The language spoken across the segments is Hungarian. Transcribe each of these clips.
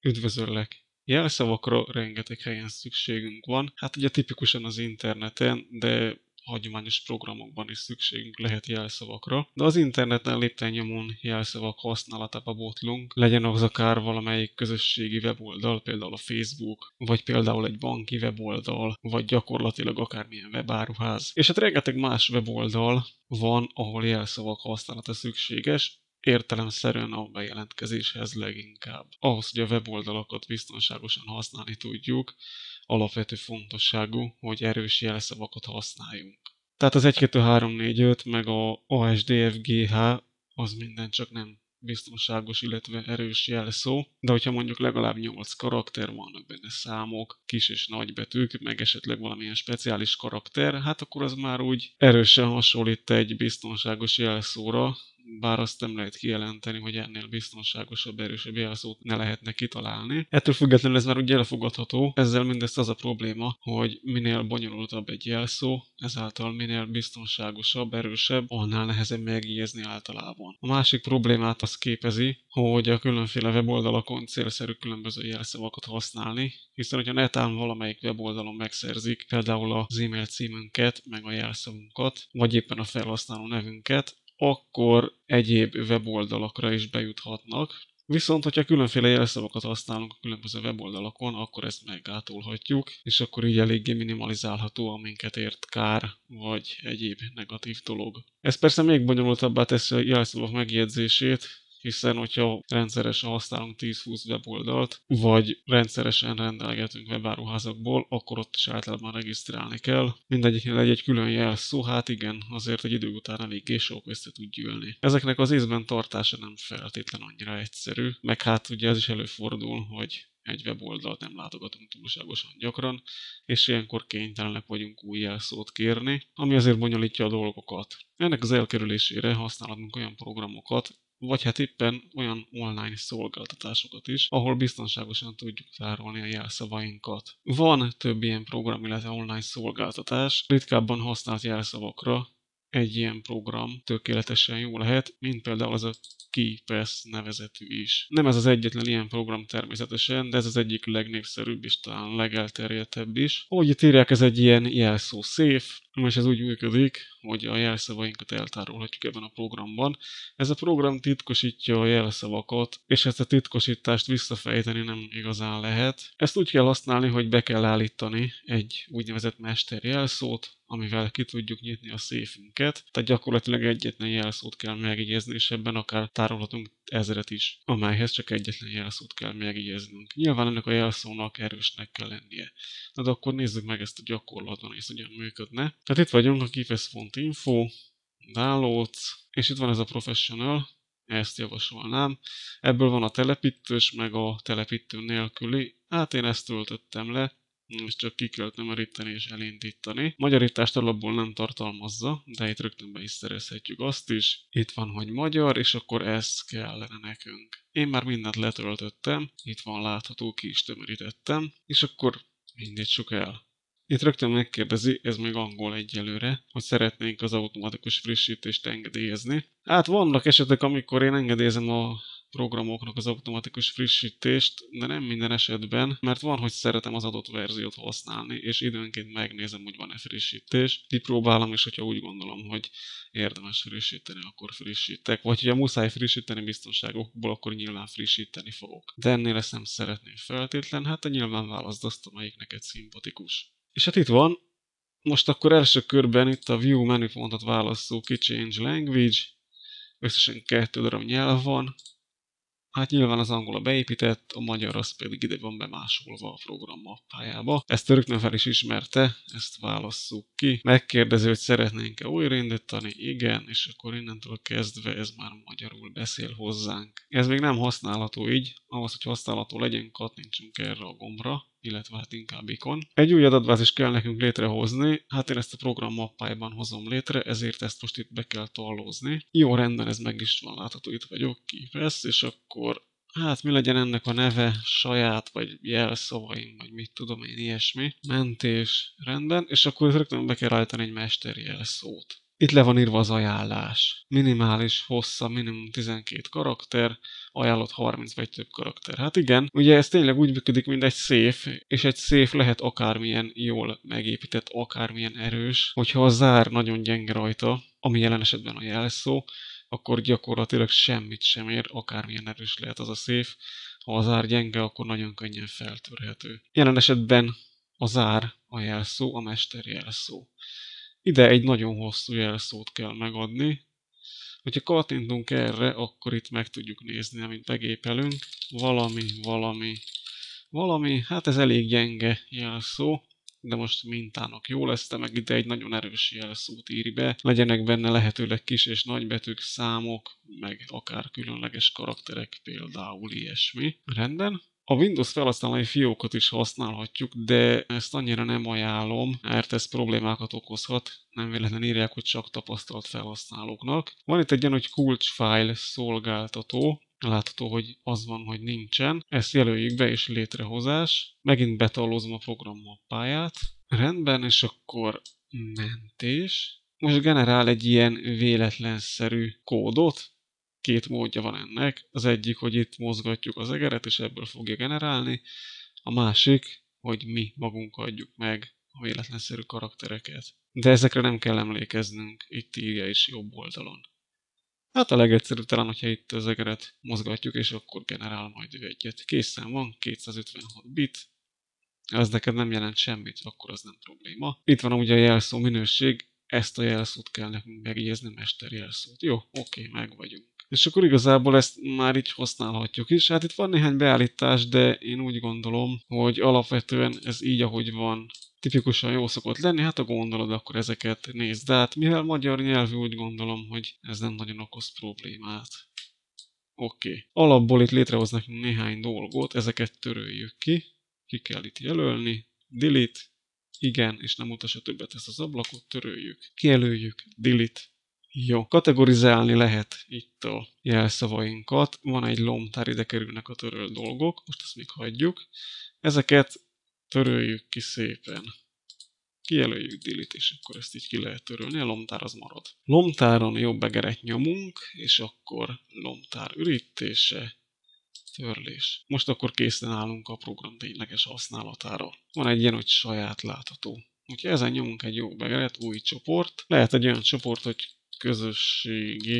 Üdvözöllek! Jelszavakra rengeteg helyen szükségünk van, hát ugye tipikusan az interneten, de hagyományos programokban is szükségünk lehet jelszavakra. De az interneten lépten nyomon jelszavak használatába botlunk, legyen az akár valamelyik közösségi weboldal, például a Facebook, vagy például egy banki weboldal, vagy gyakorlatilag akármilyen webáruház. És hát rengeteg más weboldal van, ahol jelszavak használata szükséges, értelemszerűen a bejelentkezéshez leginkább. Ahhoz, hogy a weboldalakat biztonságosan használni tudjuk, alapvető fontosságú, hogy erős jelszavakat használjunk. Tehát az 1, 2, 3, 4, 5 meg a ASDFGH az minden csak nem biztonságos, illetve erős jelszó, de hogyha mondjuk legalább 8 karakter, vannak benne számok, kis és nagy betűk, meg esetleg valamilyen speciális karakter, hát akkor az már úgy erősen hasonlít egy biztonságos jelszóra, bár azt nem lehet kijelenteni, hogy ennél biztonságosabb, erősebb jelszót ne lehetne kitalálni. Ettől függetlenül ez már úgy elfogadható, ezzel mindezt az a probléma, hogy minél bonyolultabb egy jelszó, ezáltal minél biztonságosabb, erősebb, annál nehezebb megjegyezni általában. A másik problémát az képezi, hogy a különféle weboldalakon célszerű különböző jelszavakat használni, hiszen hogyha netán valamelyik weboldalon megszerzik például az e-mail címünket, meg a jelszavunkat, vagy éppen a felhasználó nevünket, akkor egyéb weboldalakra is bejuthatnak. Viszont, hogyha különféle jelszavakat használunk a különböző weboldalakon, akkor ezt meggátolhatjuk, és akkor így eléggé minimalizálható a minket ért kár, vagy egyéb negatív dolog. Ez persze még bonyolultabbá teszi a jelszavak megjegyzését, hiszen hogyha rendszeresen használunk 10-20 weboldalt, vagy rendszeresen rendelgetünk webáruházakból, akkor ott is általában regisztrálni kell. Mindegyiknél egy külön jelszó, hát igen, azért egy idő után eléggé sok össze tud gyűlni. Ezeknek az észben tartása nem feltétlen annyira egyszerű, meg hát ugye ez is előfordul, hogy egy weboldalt nem látogatunk túlságosan gyakran, és ilyenkor kénytelenek vagyunk új jelszót kérni, ami azért bonyolítja a dolgokat. Ennek az elkerülésére használhatunk olyan programokat, vagy hát éppen olyan online szolgáltatásokat is, ahol biztonságosan tudjuk tárolni a jelszavainkat. Van több ilyen program, illetve online szolgáltatás, ritkábban használt jelszavakra egy ilyen program tökéletesen jó lehet, mint például az a KeePass nevezetű is. Nem ez az egyetlen ilyen program természetesen, de ez az egyik legnépszerűbb és talán legelterjedtebb is. Ahogy itt írják, ez egy ilyen jelszó safe, és ez úgy működik, hogy a jelszavainkat eltárolhatjuk ebben a programban. Ez a program titkosítja a jelszavakat, és ezt a titkosítást visszafejteni nem igazán lehet. Ezt úgy kell használni, hogy be kell állítani egy úgynevezett mesterjelszót, amivel ki tudjuk nyitni a széfünket. Tehát gyakorlatilag egyetlen jelszót kell megjegyezni, és ebben akár tárolhatunk 1000-et is, amelyhez csak egyetlen jelszót kell megjegyeznünk. Nyilván ennek a jelszónak erősnek kell lennie. De akkor nézzük meg ezt a gyakorlatban, és hogyan működne. Tehát itt vagyunk a keepass.info, downloads, és itt van ez a professional, ezt javasolnám. Ebből van a telepítős, meg a telepítő nélküli. Hát én ezt töltöttem le, és csak ki kell tömöríteni és elindítani. Magyarítást alapból nem tartalmazza, de itt rögtön be is szerezhetjük azt is. Itt van, hogy magyar, és akkor ez kellene nekünk. Én már mindent letöltöttem, itt van látható, ki is tömörítettem, és akkor indítsuk el. Itt rögtön megkérdezi, ez még angol egyelőre, hogy szeretnénk az automatikus frissítést engedélyezni. Hát vannak esetek, amikor én engedélyezem a programoknak az automatikus frissítést, de nem minden esetben, mert van, hogy szeretem az adott verziót használni, és időnként megnézem, hogy van-e frissítés. Kipróbálom, és hogyha úgy gondolom, hogy érdemes frissíteni, akkor frissítek. Vagy hogyha muszáj frissíteni biztonságokból, akkor nyilván frissíteni fogok. De ennél ezt nem szeretném feltétlen, hát te nyilván válaszd azt, amelyik neked szimpatikus. És hát itt van, most akkor első körben itt a View menüpontot válasszuk ki, Change Language, összesen 2 darab nyelv van. Hát nyilván az angol a beépített, a magyar az pedig ide van bemásolva a program mappájába. Ezt rögtön fel is ismerte, ezt válasszuk ki. Megkérdezi, hogy szeretnénk-e újraindítani, igen, és akkor innentől kezdve ez már magyarul beszél hozzánk. Ez még nem használható így, ahhoz, hogy használható legyen, kattintsunk erre a gombra, illetve hát inkább ikon. Egy új adatbázis kell nekünk létrehozni, hát én ezt a program mappájában hozom létre, ezért ezt most itt be kell tallózni. Jó, rendben, ez meg is van látható, itt vagyok, KeePass, és akkor hát mi legyen ennek a neve, saját, vagy jelszavaim, vagy mit tudom én, ilyesmi. Mentés, rendben, és akkor rögtön be kell állítani egy mesterjelszót. Itt le van írva az ajánlás. Minimális hossza, minimum 12 karakter, ajánlott 30 vagy több karakter. Hát igen, ugye ez tényleg úgy működik, mint egy safe, és egy safe lehet akármilyen jól megépített, akármilyen erős, hogyha a zár nagyon gyenge rajta, ami jelen esetben a jelszó, akkor gyakorlatilag semmit sem ér, akármilyen erős lehet az a safe. Ha a zár gyenge, akkor nagyon könnyen feltörhető. Jelen esetben a zár a jelszó, a mester jelszó. Ide egy nagyon hosszú jelszót kell megadni. Hogyha kattintunk erre, akkor itt meg tudjuk nézni, amit begépelünk. Valami, hát ez elég gyenge jelszó, de most mintának jó lesz, de meg ide egy nagyon erős jelszót írj be. Legyenek benne lehetőleg kis és nagybetűk, számok, meg akár különleges karakterek, például ilyesmi. Rendben. A Windows felhasználói fiókot is használhatjuk, de ezt annyira nem ajánlom, mert ez problémákat okozhat. Nem véletlenül írják, hogy csak tapasztalt felhasználóknak. Van itt egy ilyen, hogy kulcsfájl szolgáltató. Látható, hogy az van, hogy nincsen. Ezt jelöljük be, és létrehozás. Megint betallozom a program mappáját. Rendben, és akkor mentés. Most generál egy ilyen véletlenszerű kódot. Két módja van ennek. Az egyik, hogy itt mozgatjuk az egeret, és ebből fogja generálni. A másik, hogy mi magunk adjuk meg a véletlenszerű karaktereket. De ezekre nem kell emlékeznünk, itt írja is jobb oldalon. Hát a legegyszerűbb talán, hogyha itt az egeret mozgatjuk, és akkor generál majd ő egyet. Készen van, 256 bit. Ez neked nem jelent semmit, akkor az nem probléma. Itt van ugye a jelszó minőség, ezt a jelszót kell nekünk megjegyezni, mester jelszót. Jó, oké, meg vagyunk. És akkor igazából ezt már így használhatjuk is. Hát itt van néhány beállítás, de én úgy gondolom, hogy alapvetően ez így, ahogy van, tipikusan jó szokott lenni. Hát ha gondolod, akkor ezeket nézd át. Mivel magyar nyelvű, úgy gondolom, hogy ez nem nagyon okoz problémát. Oké. Alapból itt létrehoznak néhány dolgot, ezeket töröljük ki. Ki kell itt jelölni. Delete. Igen, és nem utassa többet ezt az ablakot, töröljük. Kijelöljük. Delete. Jó, kategorizálni lehet itt a jelszavainkat. Van egy lomtár, ide kerülnek a törölt dolgok, most ezt még hagyjuk. Ezeket töröljük ki szépen. Kijelöljük delete, és akkor ezt így ki lehet törölni, a lomtár az marad. Lomtáron jobb egeret nyomunk, és akkor lomtár ürítése, törlés. Most akkor készen állunk a program tényleges használatára. Van egy ilyen, hogy saját látható. Úgyhogy ezen nyomunk egy jó begeret, új csoport. Lehet egy olyan csoport, hogy közösségi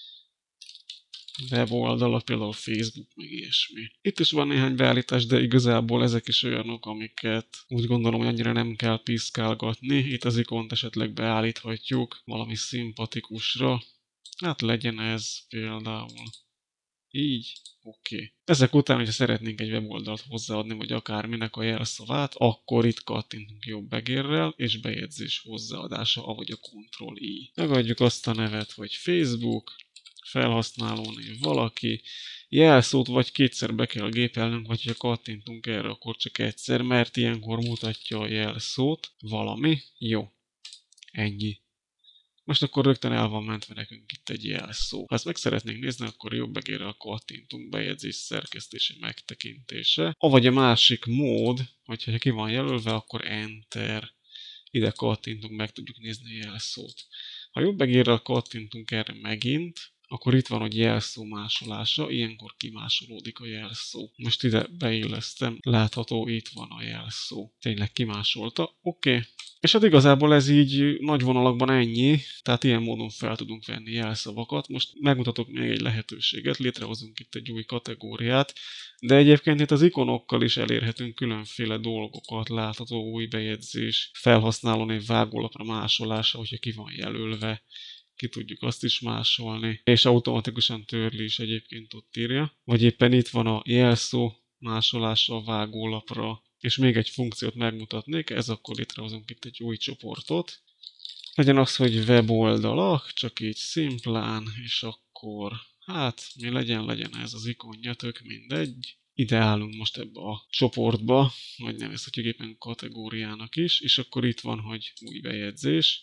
weboldalak, például Facebook, meg ilyesmi. Itt is van néhány beállítás, de igazából ezek is olyanok, amiket úgy gondolom, hogy annyira nem kell piszkálgatni. Itt az ikont esetleg beállíthatjuk valami szimpatikusra. Hát legyen ez például így. Oké. Ezek után, hogyha szeretnénk egy weboldalt hozzáadni, vagy akárminek a jelszavát, akkor itt kattintunk jobb egérrel, és bejegyzés hozzáadása, ahogy a Ctrl-I. Megadjuk azt a nevet, hogy Facebook, felhasználónév valaki, jelszót vagy kétszer be kell gépelnünk, vagy ha kattintunk erre, akkor csak egyszer, mert ilyenkor mutatja a jelszót valami. Jó. Ennyi. Most akkor rögtön el van mentve nekünk itt egy jelszó. Ha ezt meg szeretnénk nézni, akkor jobb egérrel kattintunk, bejegyzés szerkesztése, megtekintése. Avagy a másik mód, hogyha ki van jelölve, akkor Enter. Ide kattintunk, meg tudjuk nézni a jelszót. Ha jobb egérrel kattintunk erre megint, akkor itt van, hogy jelszó másolása, ilyenkor kimásolódik a jelszó. Most ide beillesztem, látható, itt van a jelszó. Tényleg kimásolta, oké. És hát igazából ez így nagy vonalakban ennyi, tehát ilyen módon fel tudunk venni jelszavakat. Most megmutatok még egy lehetőséget, létrehozunk itt egy új kategóriát, de egyébként itt az ikonokkal is elérhetünk különféle dolgokat, látható új bejegyzés, felhasználónév vágólapra másolása, hogyha ki van jelölve, ki tudjuk azt is másolni, és automatikusan törli is egyébként ott írja. Vagy éppen itt van a jelszó másolása a vágólapra, és még egy funkciót megmutatnék, ez akkor létrehozunk itt egy új csoportot. Legyen az, hogy weboldalak, csak így szimplán, és akkor, hát mi legyen ez az ikonja, tök mindegy. Ide állunk most ebbe a csoportba, vagy nevezhetjük éppen kategóriának is, és akkor itt van, hogy új bejegyzés,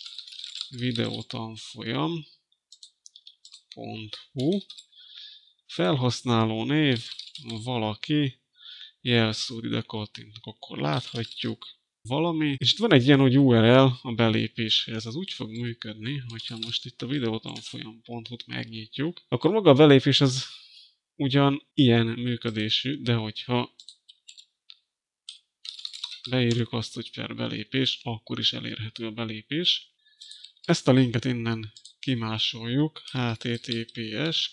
videótanfolyam.hu, felhasználó név, valaki, jelszót ide kattintunk, akkor láthatjuk. valami, és itt van egy ilyen, hogy URL a belépéshez. Ez úgy fog működni, hogyha most itt a videótanfolyam.hu-t megnyitjuk, akkor maga a belépés az ugyan ilyen működésű, de hogyha beírjuk azt, hogy per belépés, akkor is elérhető a belépés. Ezt a linket innen kimásoljuk, https ://.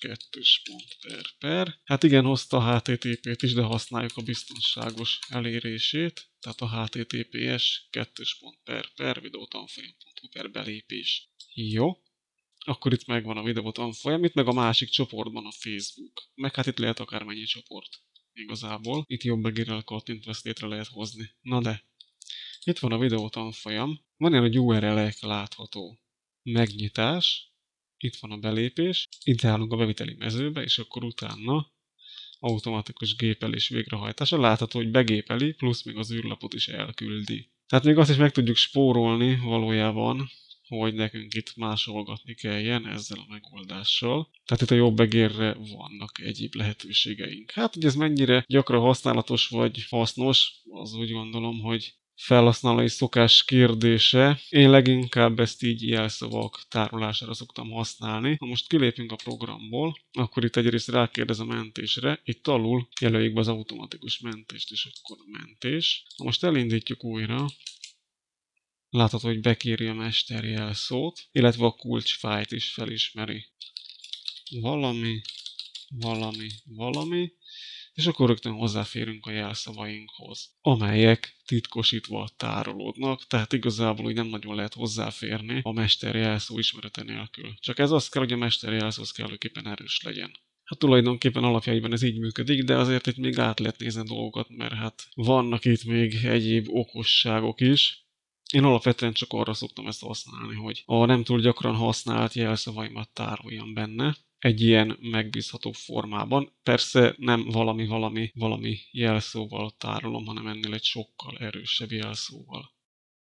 Hát igen, hozta a HTTP-t is, de használjuk a biztonságos elérését, tehát a https :// belépés. Jó, akkor itt megvan a videótanfolyam, itt meg a másik csoportban a Facebook, meg hát itt lehet akármennyi csoport. Igazából itt jobb begérrel kattintva ezt létre lehet hozni. Na de, itt van a videótanfolyam, van ilyen, hogy URL-ek látható. Megnyitás, itt van a belépés, itt állunk a beviteli mezőbe, és akkor utána automatikus gépelés végrehajtása. Látható, hogy begépeli, plusz még az űrlapot is elküldi. Tehát még azt is meg tudjuk spórolni valójában, hogy nekünk itt másolgatni kelljen ezzel a megoldással. Tehát itt a jobb egérre vannak egyéb lehetőségeink. Hát, hogy ez mennyire gyakran használatos vagy hasznos, az úgy gondolom, hogy felhasználói szokás kérdése. Én leginkább ezt így jelszavak tárolására szoktam használni. Ha most kilépünk a programból, akkor itt egyrészt rákérdez a mentésre, itt alul jelöljük be az automatikus mentést, és akkor mentés. Ha most elindítjuk újra, látható, hogy bekéri a mesterjelszót, illetve a kulcsfájt is felismeri. Valami, és akkor rögtön hozzáférünk a jelszavainkhoz, amelyek titkosítva tárolódnak, tehát igazából úgy nem nagyon lehet hozzáférni a mesterjelszó ismerete nélkül. Csak ez azt kell, hogy a mesterjelszó kellőképpen erős legyen. Hát tulajdonképpen alapjaiban ez így működik, de azért itt még át lehet nézni dolgokat, mert hát vannak itt még egyéb okosságok is. Én alapvetően csak arra szoktam ezt használni, hogy a nem túl gyakran használt jelszavaimat tároljam benne, egy ilyen megbízható formában. Persze nem valami jelszóval tárolom, hanem ennél egy sokkal erősebb jelszóval.